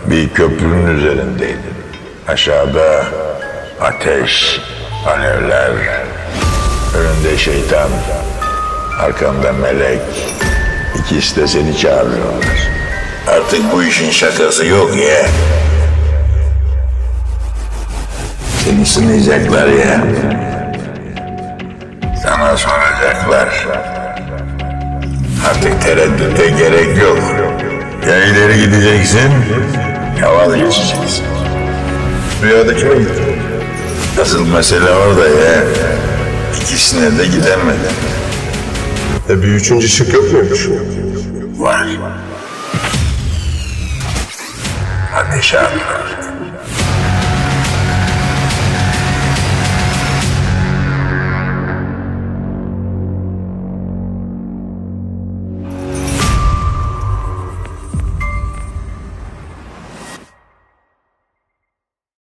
Bir köprünün üzerindeydin. Aşağıda ateş, alevler, önünde şeytan, arkanda melek. İkisi de seni çağırıyorlar. Artık bu işin şakası yok ya. Seni sınayacaklar ya. Sana soracaklar. Artık tereddüte gerek yok. Ya ileri gideceksin, ya vazgeçeceksin. Rüyada kime gittin? Asıl mesele orada ya. İkisine de gidemedi. Bir üçüncü şık yok muymuş? Var. Hadi şahlar.